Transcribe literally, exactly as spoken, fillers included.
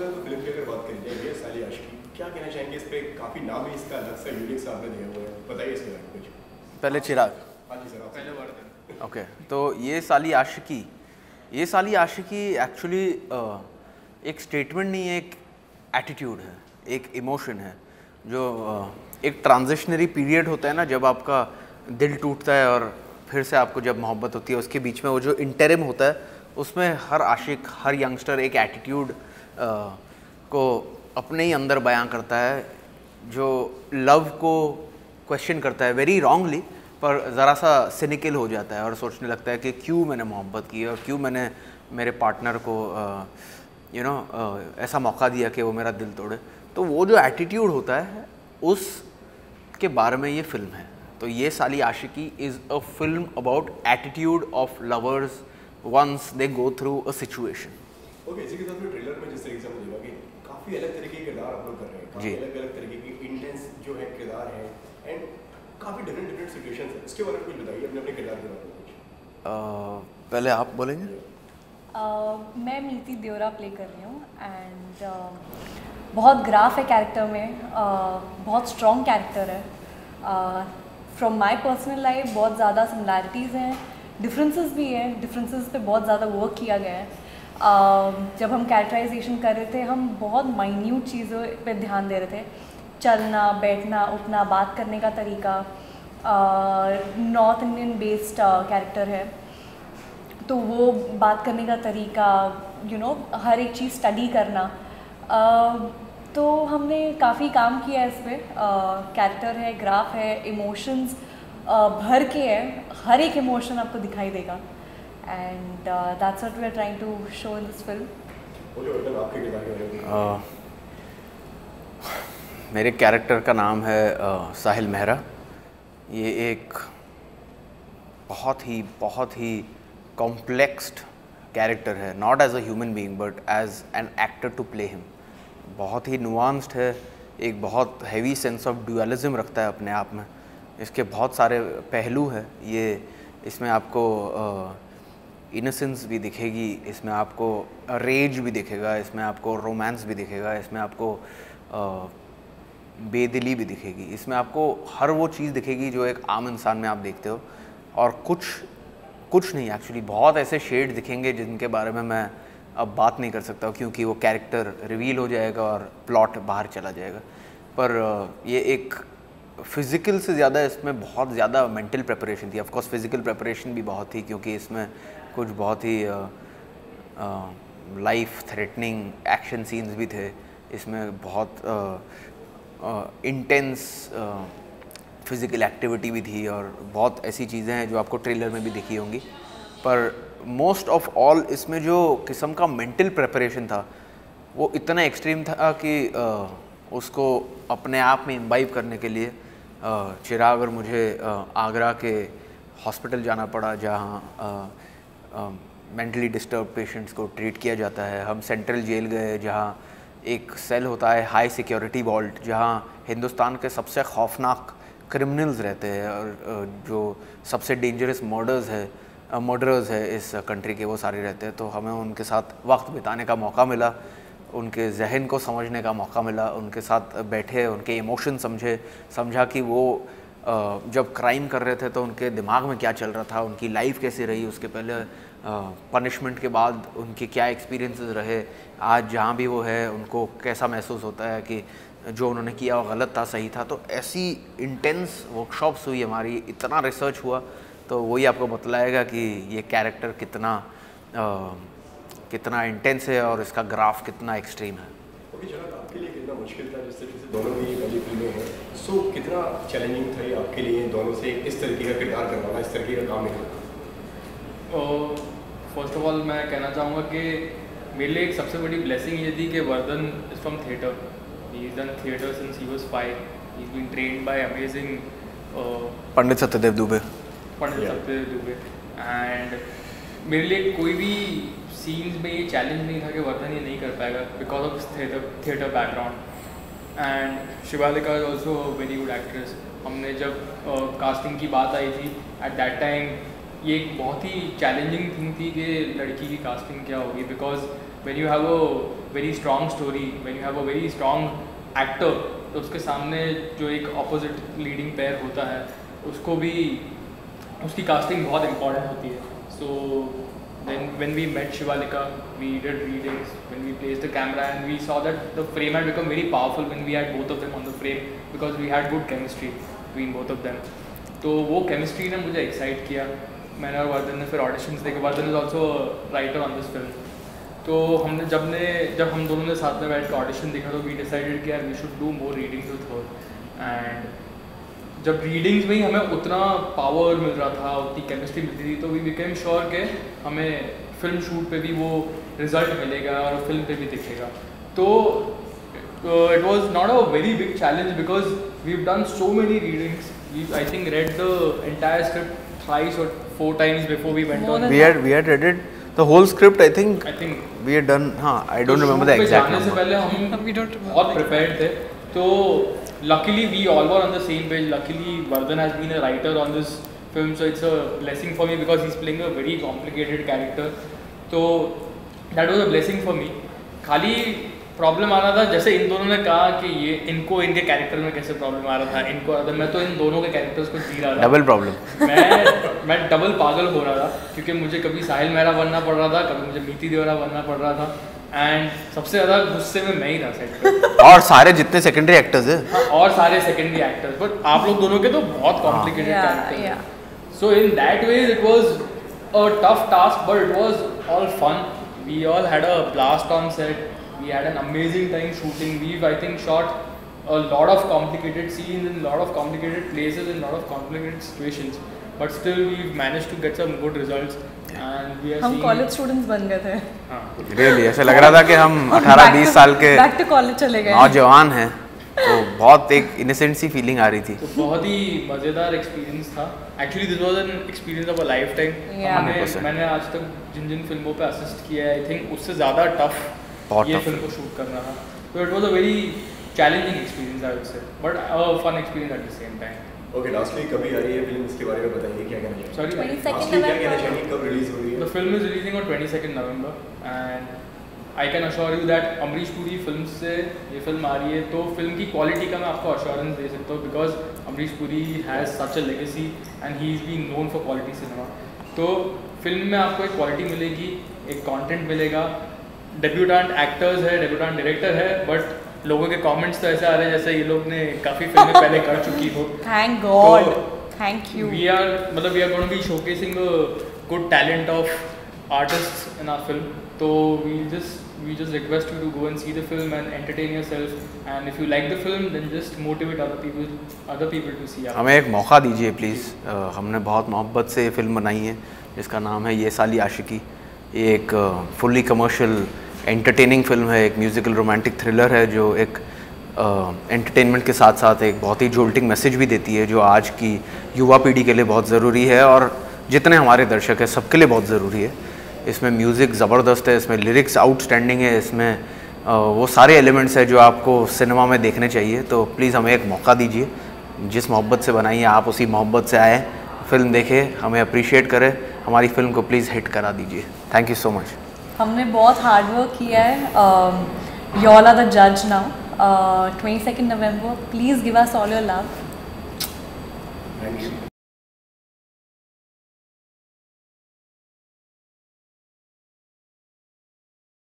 तो फिल्म की अगर बात करें ये साली आशिकी, क्या कहना चाहेंगे इस पे? काफ़ी नाम ही इसका अलग सा यूनिक सा आपने दिया हुआ है, बताइए इसके बारे में कुछ। पहले चिराग। हाँ जी सर, पहले वर्धन। ओके, तो ये साली आशिकी, ये साली आशिकी एक्चुअली एक स्टेटमेंट नहीं है, एक एटीट्यूड है, एक इमोशन है, जो uh, एक ट्रांजिशनरी पीरियड होता है ना, जब आपका दिल टूटता है और फिर से आपको जब मोहब्बत होती है, उसके बीच में वो जो इंटरिम होता है, उसमें हर आशिक, हर यंगस्टर एक एटीट्यूड को अपने ही अंदर बयां करता है, जो लव को क्वेश्चन करता है वेरी रॉन्गली, पर ज़रा सा सिनिकल हो जाता है और सोचने लगता है कि क्यों मैंने मोहब्बत की और क्यों मैंने मेरे पार्टनर को यू नो ऐसा मौका दिया कि वो मेरा दिल तोड़े। तो वो जो एटीट्यूड होता है उसके बारे में ये फिल्म है। तो ये Saali Aashiqui is a film about attitude of lovers once they go through a situation. Okay, इसी के साथ में ट्रेलर में जिस तरीके से मुझे लगा कि काफ़ी अलग तरीके के किरदार आप लोग कर रहे हैं, काफ़ी अलग अलग तरीके के इंटेंस जो है किरदार हैं एंड काफ़ी डिफरेंट डिफरेंट सिचुएशंस हैं। इसके बारे में कुछ बताइए, अपने अपने किरदार के बारे में कुछ। पहले आप बोलेंगे? uh, मैं मीति देवरा प्ले कर रही हूँ एंड uh, बहुत ग्राफ है कैरेक्टर में, uh, बहुत स्ट्रॉन्ग कैरेक्टर है। फ्रॉम माई पर्सनल लाइफ बहुत ज़्यादा सिमिलैरिटीज़ हैं, डिफरेंसेस भी हैं, डिफरेंसेस पे बहुत ज़्यादा वर्क किया गया है। uh, जब हम कैरेक्टराइजेशन कर रहे थे, हम बहुत माइन्यूट चीज़ों पे ध्यान दे रहे थे, चलना, बैठना, उठना, बात करने का तरीका। नॉर्थ इंडियन बेस्ड कैरेक्टर है, तो वो बात करने का तरीका, यू नो हर एक चीज़ स्टडी करना। uh, तो हमने काफ़ी काम किया है इस पर। कैरेक्टर है, ग्राफ है, इमोशंस uh, भर के है, हर एक इमोशन आपको दिखाई देगा and that's what we are trying to show in this film. मेरे कैरेक्टर का नाम है uh, साहिल मेहरा। ये एक बहुत ही बहुत ही कॉम्प्लेक्स्ड कैरेक्टर है, not as a human being but as an actor to play him. बहुत ही नुआंस्ड है, एक बहुत हैवी सेंस ऑफ ड्यूअलिज्म रखता है अपने आप में। इसके बहुत सारे पहलू हैं। ये इसमें आपको इनोसेंस भी दिखेगी, इसमें आपको रेज भी दिखेगा, इसमें आपको रोमांस भी दिखेगा, इसमें आपको uh, बेदिली भी दिखेगी, इसमें आपको हर वो चीज़ दिखेगी जो एक आम इंसान में आप देखते हो। और कुछ कुछ नहीं, एक्चुअली बहुत ऐसे शेड दिखेंगे जिनके बारे में मैं अब बात नहीं कर सकता क्योंकि वो कैरेक्टर रिवील हो जाएगा और प्लॉट बाहर चला जाएगा। पर ये एक फ़िज़िकल से ज़्यादा इसमें बहुत ज़्यादा मेंटल प्रिपरेशन थी। ऑफ कोर्स फ़िज़िकल प्रिपरेशन भी बहुत थी, क्योंकि इसमें कुछ बहुत ही लाइफ थ्रेटनिंग एक्शन सीन्स भी थे। इसमें बहुत इंटेंस फिज़िकल एक्टिविटी भी थी और बहुत ऐसी चीज़ें हैं जो आपको ट्रेलर में भी दिखी होंगी। पर मोस्ट ऑफ ऑल इसमें जो किस्म का मेंटल प्रिपरेशन था वो इतना एक्सट्रीम था कि uh, उसको अपने आप में इम्बाइब करने के लिए uh, चिराग और मुझे uh, आगरा के हॉस्पिटल जाना पड़ा, जहाँ मेंटली डिस्टर्ब पेशेंट्स को ट्रीट किया जाता है। हम सेंट्रल जेल गए, जहाँ एक सेल होता है हाई सिक्योरिटी वॉल्ट, जहाँ हिंदुस्तान के सबसे खौफनाक क्रिमिनल्स रहते हैं और जो सबसे डेंजरस मर्डर्स है मर्डरर्स है इस कंट्री के, वो सारे रहते हैं। तो हमें उनके साथ वक्त बिताने का मौका मिला, उनके जहन को समझने का मौका मिला, उनके साथ बैठे, उनके इमोशन समझे, समझा कि वो जब क्राइम कर रहे थे तो उनके दिमाग में क्या चल रहा था, उनकी लाइफ कैसी रही, उसके पहले पनिशमेंट के बाद उनके क्या एक्सपीरियंसेस रहे, आज जहाँ भी वो है उनको कैसा महसूस होता है कि जो उन्होंने किया वो गलत था, सही था। तो ऐसी इंटेंस वर्कशॉप्स हुई हमारी, इतना रिसर्च हुआ, तो वही आपको बतलाएगा कि ये कैरेक्टर कितना आ, कितना इंटेंस है और इसका ग्राफ कितना एक्सट्रीम है। ओके चलो, आपके लिए कितना मुश्किल था, जिस तरीके से दोनों की पहली फिल्में हैं, सो कितना चैलेंजिंग था ये आपके लिए दोनों से इस तरीके का किरदार करवाना, इस तरीके का काम निकलना? फर्स्ट ऑफ ऑल मैं कहना चाहूँगा कि मेरे लिए एक सबसे बड़ी ब्लेसिंग ये थी कि Vardhan is from theatre. He is done theatre since he was five. He is been trained by amazing Pandit Satyadev Dubey Pandit Satyadev Dubey and मेरे लिए कोई भी सीन्स में ये चैलेंज नहीं था कि वर्धन ये नहीं कर पाएगा because of theatre theatre background. And Shivalika is also very good actress. हमने जब कास्टिंग uh, की बात आई थी एट दैट टाइम, ये एक बहुत ही चैलेंजिंग थिंग थी कि लड़की की कास्टिंग क्या होगी, because when you have a very strong story, when you have a very strong actor, तो उसके सामने जो एक अपोजिट लीडिंग पेयर होता है उसको भी उसकी कास्टिंग बहुत इंपॉर्टेंट होती है. सो then when we met Shivaleeka, we did readings, when we placed the camera and we saw that the frame had become very powerful when we had both of them on the frame because we had good chemistry between both of them. तो वो chemistry ने मुझे excite किया. मैंने और वर्धन ने फिर auditions देखे. Vardhan is also a writer on this film. तो हमने जब ने जब हम दोनों ने साथ में बैठ के audition देखा तो we decided कि यार we should do more readings with her. And जब रीडिंग्स में ही हमें उतना पावर मिल रहा था, उतनी केमिस्ट्री मिलती थी, तो वी बिकेम श्योर कि हमें फिल्म शूट पे भी वो रिजल्ट मिलेगा और फिल्म पे भी दिखेगा. तो it was not a very big challenge because we have done so many readings. We I think read the entire script thrice और four times before we went on. We had we had read it the whole script. I think I think we had done. हां, I don't remember the exact number. से पहले हम बहुत prepared थे. तो luckily we all were on the same page. Luckily Vardhan has been a writer on this film, so it's a blessing for me because he's playing a very complicated character. So that was a blessing for me. खाली problem आ रहा था, जैसे इन दोनों ने कहा कि ये इनको इनके कैरेक्टर में कैसे प्रॉब्लम आ रहा था, इनको आ रहा था, मैं तो इन दोनों के कैरेक्टर्स को जी रहा था. Double problem. मैं मैं डबल पागल हो रहा था क्योंकि मुझे कभी साहिल मेहरा बनना पड़ रहा था, कभी मुझे मीति देवरा बनना पड़ रहा था. एंड सबसे ज़्यादा गुस्से में मैं ही था सेट पे. और सारे जितने सेकेंडरी एक्टर्स हैं. हाँ, और सारे सेकेंडरी एक्टर्स. बट आप लोग दोनों के तो बहुत कॉम्प्लिकेटेड कैरेक्टर हैं. So in that way it was a tough task but it was all fun. We all had a blast on set. We had an amazing time shooting. We I think shot a lot of complicated scenes in a lot of complicated places in a lot of complicated situations, but still we've managed to get some good results and we are हम seeing college students बन गए थे. हाँ, really ऐसा लग रहा था कि हम अठारह बीस साल के बैक टू कॉलेज चले गए नौजवान हैं. तो बहुत एक इनोसेंट सी फीलिंग आ रही थी. तो बहुत ही मज़ेदार एक्सपीरियंस था. Actually this was an experience of a life time. मैंने मैंने आज तक जिन जिन फिल्मों पे असिस्ट किया है आई थिंक उससे ज़्यादा टफ ये फिल्म को शूट करना था. तो it was a very challenging experience I would say, but a fun experience at the same time. Okay, lastly कभी आ रही है फिल्म, इसके बारे में बताइए क्या कहना चाहिए. Sorry, twenty-second lastly क्या कहना चाहिए, कब रिलीज हो रही है? The film is releasing on twenty-second November and I can assure you that Amrish Puri film से ये फिल्म आ रही है तो फिल्म की क्वालिटी का मैं आपको assurance दे सकता हूँ because Amrish Puri has such a legacy and he is being known for quality cinema. तो फिल्म में आपको एक क्वालिटी मिलेगी, एक कंटेंट मिलेगा. डेब्यूटेंट एक्टर्स है, डेब्यूटेंट डायरेक्टर है, बट लोगों के कमेंट्स तो ऐसे आ रहे हैं जैसे ये लोग ने काफ़ी फिल्में पहले कर चुकी हो. Thank God, thank you. We are मतलब we are going to be showcasing the good talent of artists in our film. तो we just we just request you to go and see the film and entertain yourself and if you like the film then just motivate other people other people to see. हमें एक मौका दीजिए please. हमने बहुत मोहब्बत से ये film बनाई है जिसका नाम है ये साली आशिकी. ये एक फुल्ली कमर्शियल एंटरटेनिंग फिल्म है, एक म्यूज़िकल रोमांटिक थ्रिलर है जो एक एंटरटेनमेंट के साथ साथ एक बहुत ही जोल्टिंग मैसेज भी देती है जो आज की युवा पीढ़ी के लिए बहुत ज़रूरी है और जितने हमारे दर्शक हैं सबके लिए बहुत ज़रूरी है. इसमें म्यूज़िक ज़बरदस्त है, इसमें लिरिक्स आउटस्टैंडिंग है, इसमें आ, वो सारे एलिमेंट्स हैं जो आपको सिनेमा में देखने चाहिए. तो प्लीज़ हमें एक मौका दीजिए. जिस मोहब्बत से बनाई है आप उसी मोहब्बत से आए, फिल्म देखें, हमें अप्रिशिएट करें, हमारी फिल्म को प्लीज़ हिट करा दीजिए. Thank you so much. हमने बहुत हार्ड वर्क किया है. यू ऑल आर द जज now. twenty-second November, please give us all your love. Thank you.